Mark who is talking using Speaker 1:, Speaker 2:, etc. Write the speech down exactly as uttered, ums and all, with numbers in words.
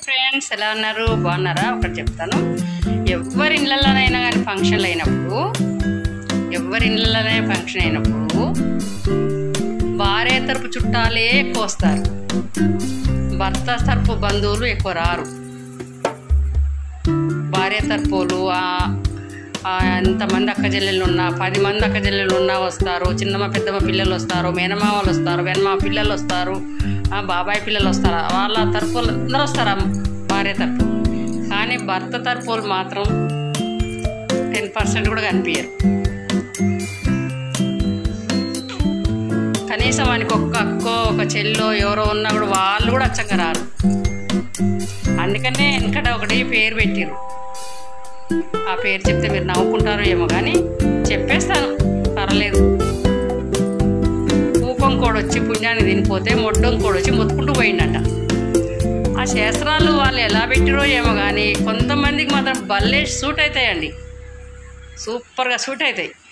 Speaker 1: Friends ఎలా ఉన్నారు? బాగున్నారా? ఒకటి చెప్తాను. ఎవరి ఇళ్ళలోనైనా కానీ ఫంక్షన్లు అయినప్పుడు ఎవరి ఇళ్ళలోనే ఫంక్షన్ అయినప్పుడు భార్య తరపు చుట్టాలే ఎక్కువ వస్తారు, భర్త తరపు బంధువులు ఎక్కువ రారు. భార్య తరపులు ఎంతమంది అక్క చెల్లెళ్ళు ఉన్నా, పది మంది అక్క చెల్లెళ్ళు ఉన్నా వస్తారు. చిన్నమ్మ పెద్దమ్మ పిల్లలు వస్తారు, మేనమామలు వస్తారు, వెనమామ పిల్లలు వస్తారు, బాబాయ్ పిల్లలు వస్తారు. వాళ్ళ తరపులు అందరూ వస్తారు భార్య తరపు. కానీ భర్త తరపులు మాత్రం టెన్ పర్సెంట్ కూడా కనిపించరు. కనీసం వానికి ఒక్క అక్కో ఒక చెల్లో ఎవరో ఉన్నా కూడా వాళ్ళు కూడా అచ్చంగా రారు. అందుకనే వెనకట ఒకటి పేరు పెట్టిరు. ఆ పేరు చెప్తే మీరు నవ్వుకుంటారు ఏమో కానీ చెప్పేస్తాను, పర్లేదు. పూపం కోడొచ్చి పుణ్యాన్ని తినిపోతే మొడ్డం కోడొచ్చి మొత్తుకుంటూ పోయిండట. ఆ శాస్త్రాలు వాళ్ళు ఎలా పెట్టిరో ఏమో కానీ కొంతమందికి మాత్రం భలే సూట్ అవుతాయండి, సూపర్గా సూట్ అవుతాయి.